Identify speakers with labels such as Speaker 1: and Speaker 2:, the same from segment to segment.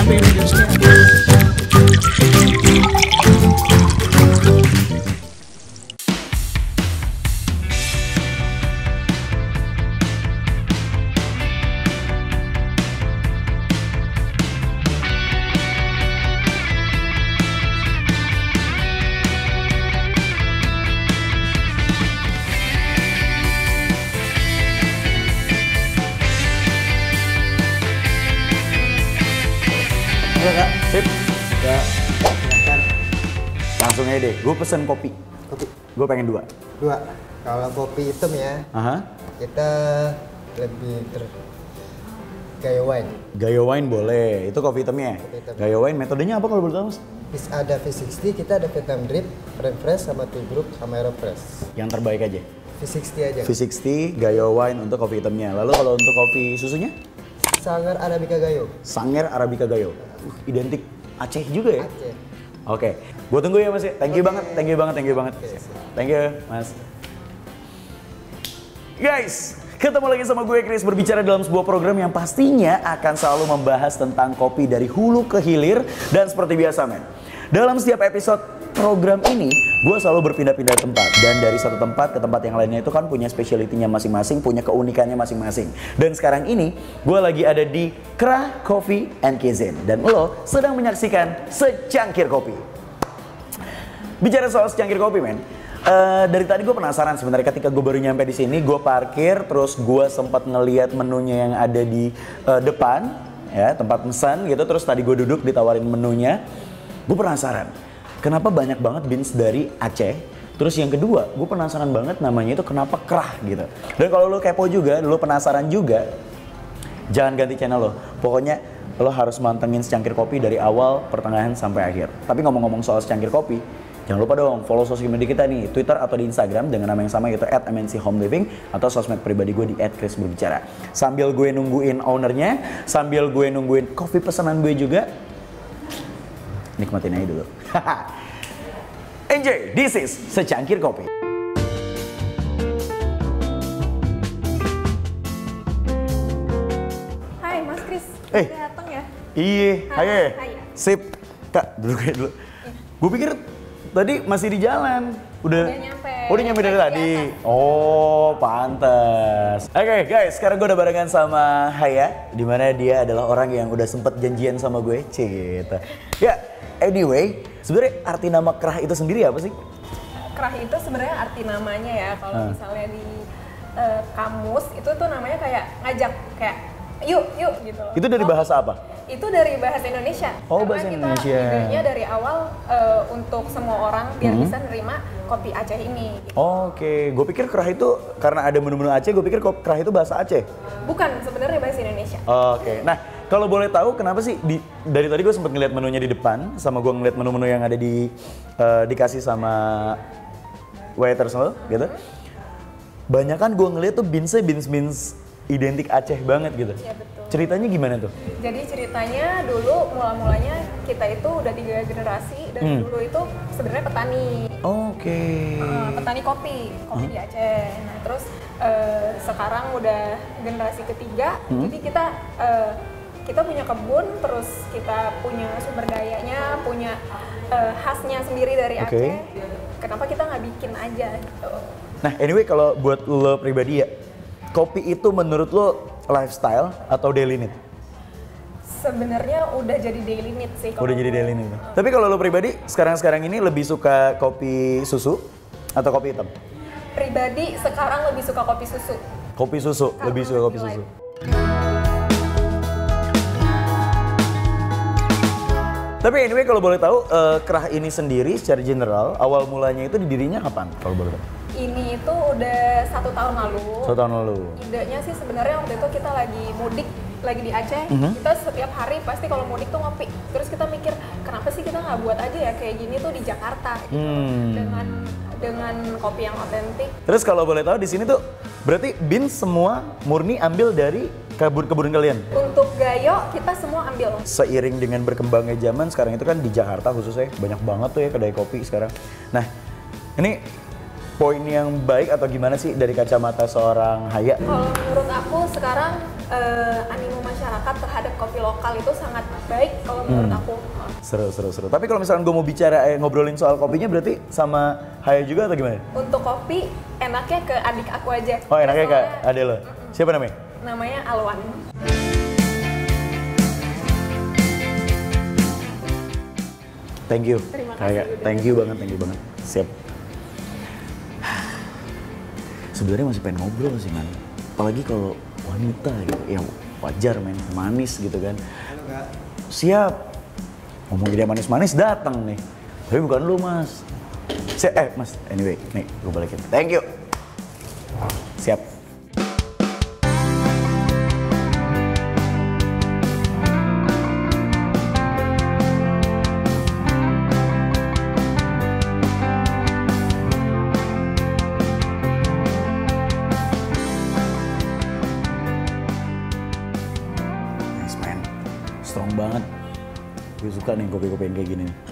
Speaker 1: strangers.
Speaker 2: Halo Kak.
Speaker 3: Sip.
Speaker 2: Ya, silakan.
Speaker 3: Langsung aja deh, gue pesen kopi.
Speaker 2: Kopi
Speaker 3: Gue pengen 2.
Speaker 2: 2. Kalau kopi hitam ya,
Speaker 3: Aha.
Speaker 2: kita lebih gaya wine.
Speaker 3: Gayo wine boleh, itu kopi hitamnya.
Speaker 2: Kopi hitam.
Speaker 3: Gayo wine metodenya apa kalau boleh tahu Mas?
Speaker 2: Ada V60, kita ada Vietnam Drip, Refresh sama Tea Group sama Aeropress.
Speaker 3: Yang terbaik aja.
Speaker 2: V60 aja.
Speaker 3: V60 Gayo wine untuk kopi hitamnya. Lalu kalau untuk kopi susunya?
Speaker 2: Sanggar Arabica Gayo.
Speaker 3: Sanger Arabica Gayo. Identik Aceh juga ya?
Speaker 2: Aceh.
Speaker 3: Oke, gue tunggu ya Mas ya. Thank you banget, thank you banget, thank you banget.
Speaker 2: Oke, siap.
Speaker 3: Thank you Mas. Guys, ketemu lagi sama gue Chris berbicara dalam sebuah program yang pastinya akan selalu membahas tentang kopi dari hulu ke hilir. Dan seperti biasa men, dalam setiap episode program ini gue selalu berpindah-pindah tempat. Dan dari satu tempat ke tempat yang lainnya itu kan punya speciality-nya masing-masing, punya keunikannya masing-masing. Dan sekarang ini gue lagi ada di Krah Coffee and Cuisine. Dan lo sedang menyaksikan Secangkir Kopi. Bicara soal secangkir kopi men, dari tadi gue penasaran sebenarnya. Ketika gue baru nyampe di sini, gue parkir, terus gue sempat ngeliat menunya yang ada di depan, ya tempat pesan gitu. Terus tadi gue duduk ditawarin menunya, gue penasaran, kenapa banyak banget beans dari Aceh. Terus yang kedua, gue penasaran banget namanya itu kenapa Krah gitu. Dan kalau lo kepo juga, lo penasaran juga, jangan ganti channel lo. Pokoknya lo harus mantengin secangkir kopi dari awal, pertengahan sampai akhir. Tapi ngomong-ngomong soal secangkir kopi, jangan lupa dong follow sosial media kita nih, Twitter atau di Instagram dengan nama yang sama yaitu @MNCHomeLiving atau sosmed pribadi gue di @ChrisBerbicara. Sambil gue nungguin ownernya, sambil gue nungguin kopi pesanan gue juga, nikmatin aja dulu. Enjoy, this is Secangkir Kopi.
Speaker 4: Hai Mas Chris,
Speaker 3: Eh.
Speaker 4: udah dateng ya?
Speaker 3: Iya,
Speaker 4: Hai.
Speaker 3: ayo.
Speaker 4: Hai.
Speaker 3: Sip. Kak, duduk aja dulu. Gue pikir tadi masih di jalan.
Speaker 4: Udah nyampe.
Speaker 3: Oh, udah nyampe dari
Speaker 4: Lagi
Speaker 3: tadi.
Speaker 4: di atas.
Speaker 3: Oh, pantas. Oke, guys, sekarang gue udah barengan sama Haya, dimana dia adalah orang yang udah sempet janjian sama gue. Cita. Ya, anyway, sebenarnya arti nama Krah itu sendiri apa sih?
Speaker 4: Krah itu sebenarnya arti namanya ya. Kalau misalnya di kamus itu tuh namanya kayak ngajak, kayak yuk gitu.
Speaker 3: Itu dari bahasa apa?
Speaker 4: Itu dari bahasa Indonesia.
Speaker 3: Oh,
Speaker 4: Karena
Speaker 3: bahasa
Speaker 4: kita
Speaker 3: Indonesia.
Speaker 4: idenya dari awal untuk semua orang biar bisa nerima kopi Aceh ini. Gitu.
Speaker 3: Oke, gue pikir Krah itu karena ada menu-menu Aceh, gue pikir Krah itu bahasa Aceh.
Speaker 4: Bukan, sebenarnya bahasa Indonesia.
Speaker 3: Oke, nah kalau boleh tahu kenapa sih dari tadi gue sempat ngeliat menunya di depan, sama gue ngeliat menu-menu yang ada dikasih sama waiters lo, gitu. Banyakan gue ngeliat tuh beans identik Aceh banget gitu.
Speaker 4: Iya, betul.
Speaker 3: Ceritanya gimana tuh?
Speaker 4: Jadi ceritanya dulu mula-mulanya kita itu udah 3 generasi dan dulu itu sebenarnya petani.
Speaker 3: Oke.
Speaker 4: Petani kopi di Aceh. Nah terus sekarang udah generasi ketiga, jadi kita punya kebun, terus kita punya sumber dayanya, punya khasnya sendiri dari Aceh. Kenapa kita nggak bikin aja gitu?
Speaker 3: Nah anyway kalau buat lo pribadi ya, kopi itu menurut lo lifestyle atau daily need?
Speaker 4: Sebenarnya udah jadi daily need sih.
Speaker 3: Udah jadi daily need. Tapi kalau lo pribadi sekarang ini lebih suka kopi susu atau kopi hitam?
Speaker 4: Pribadi sekarang lebih suka kopi susu.
Speaker 3: Kopi susu,
Speaker 4: Karena
Speaker 3: lebih suka kopi
Speaker 4: lebih
Speaker 3: susu.
Speaker 4: light.
Speaker 3: Tapi anyway kalau boleh tahu, Krah ini sendiri secara general awal mulanya itu didirinya kapan kalau boleh tahu?
Speaker 4: Ini itu udah 1 tahun lalu.
Speaker 3: 1 tahun lalu.
Speaker 4: Idenya sih sebenarnya waktu itu kita lagi mudik, lagi di Aceh. Kita setiap hari pasti kalau mudik tuh ngopi. Terus kita mikir, kenapa sih kita nggak buat aja ya kayak gini tuh di Jakarta gitu. Dengan kopi yang otentik.
Speaker 3: Terus kalau boleh tahu di sini tuh berarti beans semua murni ambil dari kebun kalian?
Speaker 4: Untuk Gayo kita semua ambil.
Speaker 3: Seiring dengan berkembangnya zaman sekarang itu kan di Jakarta khususnya banyak banget tuh ya kedai kopi sekarang. Nah ini poin yang baik atau gimana sih dari kacamata seorang Haya?
Speaker 4: Kalau menurut aku sekarang animo masyarakat terhadap kopi lokal itu sangat baik kalau menurut aku.
Speaker 3: Seru. Tapi kalau misalnya gue mau bicara ngobrolin soal kopinya berarti sama Haya juga atau gimana?
Speaker 4: Untuk kopi enaknya ke adik aku aja.
Speaker 3: Oh enaknya ke
Speaker 4: Soalnya
Speaker 3: adek lo? Siapa namanya?
Speaker 4: namanya Alwan.
Speaker 3: Thank you.
Speaker 4: Terima kasih
Speaker 3: Kayak
Speaker 4: udah
Speaker 3: thank you banget. Siap. Sebenarnya masih pengen ngobrol sih man. Apalagi kalau wanita gitu, ya wajar men, manis gitu kan. Siap. Ngomong dia manis-manis datang nih. Tapi bukan lu mas. Mas, anyway, nih gue balikin. Thank you. Siap. Nice man, strong banget. Gue suka nih kopi-kopi yang kayak gini nih.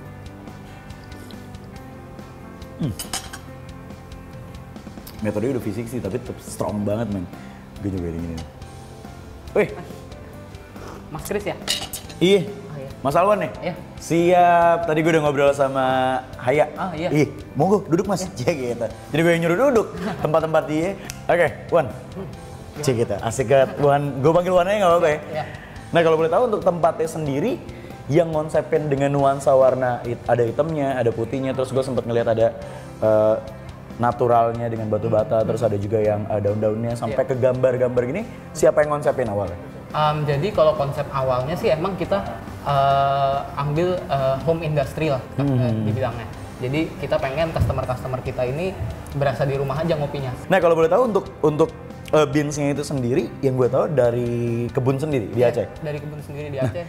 Speaker 3: Metode udah fisik sih, tapi tetap strong banget men. Gue juga ini nih. Wih,
Speaker 1: Mas Kris ya?
Speaker 3: iya.
Speaker 1: Oh, iya.
Speaker 3: Mas Alwan nih?
Speaker 1: Iya.
Speaker 3: Siap, tadi gue udah ngobrol sama Haya.
Speaker 1: Oh, iya.
Speaker 3: Ih, monggo duduk mas, cek gitu. Jadi gue yang nyuruh duduk, tempat-tempat dia. Oke, Wan. Cek gitu, asik banget. Wan, gue panggil Wan aja gak apa-apa ya?
Speaker 1: Iya.
Speaker 3: Nah kalau boleh tahu untuk tempatnya sendiri, yang ngonsepin dengan nuansa warna, ada hitamnya, ada putihnya, terus gue sempet ngeliat ada naturalnya dengan batu bata, terus ada juga yang daun-daunnya sampai ke gambar-gambar gini. Siapa yang ngonsepin awalnya?
Speaker 1: Jadi kalau konsep awalnya sih emang kita ambil home industry lah dibilangnya. Jadi kita pengen customer kita ini berasa di rumah aja ngopinya.
Speaker 3: Nah kalau boleh tahu untuk beansnya itu sendiri, yang gue tahu dari kebun sendiri di Aceh.
Speaker 1: Dari kebun sendiri di Aceh.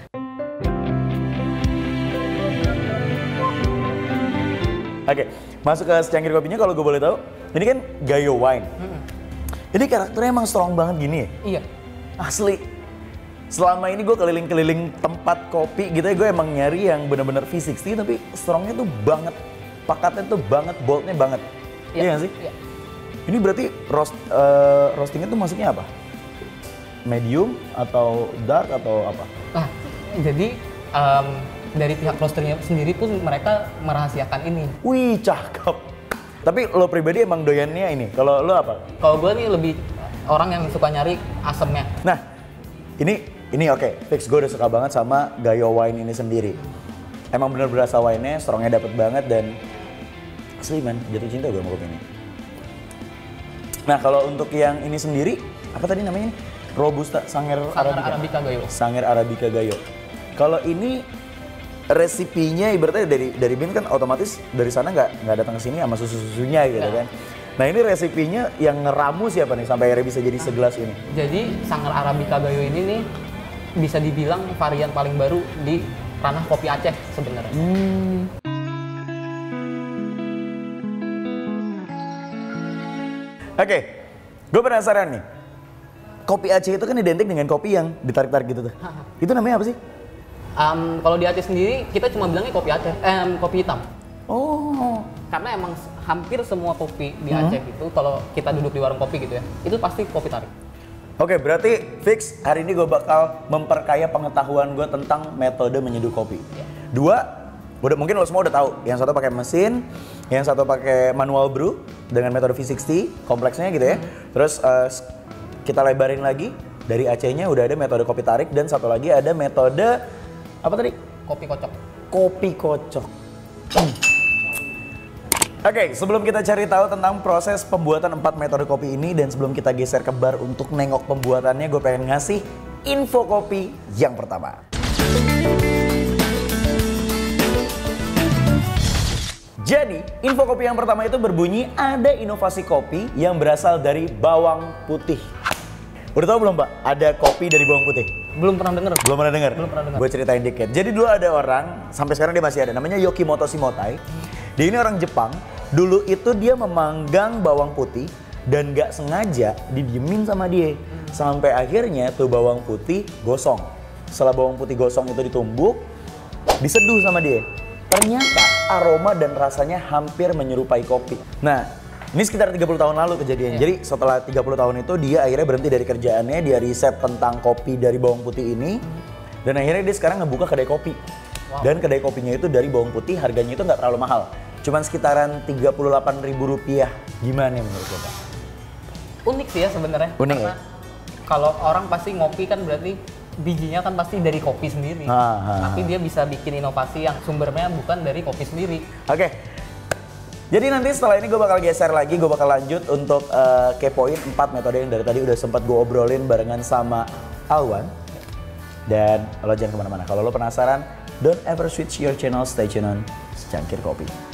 Speaker 3: Oke, masuk ke secangkir kopinya kalau gue boleh tahu. Ini kan Gayo Wine. Jadi karakternya emang strong banget gini ya?
Speaker 1: Iya.
Speaker 3: Asli. Selama ini gue keliling-keliling tempat kopi gitu ya, gue emang nyari yang bener-bener V60 tapi strongnya tuh banget. Pakatnya tuh banget, boldnya banget. Iya nggak sih?
Speaker 1: Iya.
Speaker 3: Ini berarti roastingnya tuh masuknya apa? Medium atau dark atau apa?
Speaker 1: Nah, jadi dari pihak roasternya sendiri pun mereka merahasiakan ini.
Speaker 3: Wih, cakep. Tapi lo pribadi emang doyannya ini. Kalau lo apa?
Speaker 1: Kalau gue nih lebih orang yang suka nyari asemnya.
Speaker 3: Nah, ini oke. Fix, gue udah suka banget sama Gayo Wine ini sendiri. Emang bener berasa wine-nya, strongnya dapet banget dan asli man, jatuh cinta gue sama kopi ini. Nah, kalau untuk yang ini sendiri, apa tadi namanya ini? Robusta Sangir Arabica
Speaker 1: Gayo.
Speaker 3: Sangir Arabica Gayo. Kalau ini resipinya ibaratnya dari bean kan otomatis dari sana nggak datang ke sini sama susu-susunya gitu kan. Nah ini resipinya yang ngeramu siapa nih sampai akhirnya bisa jadi segelas ini?
Speaker 1: Jadi Sangir Arabica Gayo ini nih bisa dibilang varian paling baru di ranah kopi Aceh sebenarnya.
Speaker 3: Oke, gue penasaran nih. Kopi Aceh itu kan identik dengan kopi yang ditarik-tarik gitu tuh. Itu namanya apa sih?
Speaker 1: Kalau di Aceh sendiri kita cuma bilangnya kopi Aceh, kopi hitam.
Speaker 3: Oh,
Speaker 1: Karena emang hampir semua kopi di Aceh itu kalau kita duduk di warung kopi gitu ya, itu pasti kopi tarik.
Speaker 3: oke, berarti fix hari ini gue bakal memperkaya pengetahuan gue tentang metode menyeduh kopi. Dua, mungkin lo semua udah tahu. Yang satu pakai mesin, yang satu pakai manual brew dengan metode V60 kompleksnya gitu ya. Terus kita lebarin lagi dari Acehnya udah ada metode kopi tarik dan satu lagi ada metode apa tadi?
Speaker 1: Kopi kocok.
Speaker 3: Kopi kocok. Oke, sebelum kita cari tahu tentang proses pembuatan 4 metode kopi ini dan sebelum kita geser ke bar untuk nengok pembuatannya, gue pengen ngasih info kopi yang pertama. Jadi, info kopi yang pertama itu berbunyi ada inovasi kopi yang berasal dari bawang putih. Udah tahu belum Pak, ada kopi dari bawang putih?
Speaker 1: Belum pernah denger.
Speaker 3: Belum pernah dengar?
Speaker 1: Belum pernah dengar.
Speaker 3: Gue ceritain dikit. Jadi dulu ada orang, sampai sekarang dia masih ada, namanya Yokimoto Shimotai. Dia ini orang Jepang. Dulu itu dia memanggang bawang putih dan gak sengaja didiemin sama dia. Sampai akhirnya tuh bawang putih gosong. Setelah bawang putih gosong itu ditumbuk, diseduh sama dia. Ternyata aroma dan rasanya hampir menyerupai kopi. Nah, Ini sekitar 30 tahun lalu kejadiannya. Jadi setelah 30 tahun itu dia akhirnya berhenti dari kerjaannya, dia riset tentang kopi dari bawang putih ini. Dan akhirnya dia sekarang ngebuka kedai kopi. Dan kedai kopinya itu dari bawang putih, harganya itu nggak terlalu mahal. Cuman sekitaran Rp38.000. Gimana menurut lo, Pak?
Speaker 1: Unik sih ya sebenarnya.
Speaker 3: Unik
Speaker 1: Karena
Speaker 3: ya?
Speaker 1: kalau orang pasti ngopi kan berarti bijinya kan pasti dari kopi sendiri. Tapi dia bisa bikin inovasi yang sumbernya bukan dari kopi sendiri.
Speaker 3: Oke. Jadi nanti setelah ini gue bakal geser lagi, gue bakal lanjut untuk kepoin 4 metode yang dari tadi udah sempat gue obrolin barengan sama Alwan. Dan lo jangan kemana-mana. Kalau lo penasaran, don't ever switch your channel, stay tune on Secangkir Kopi.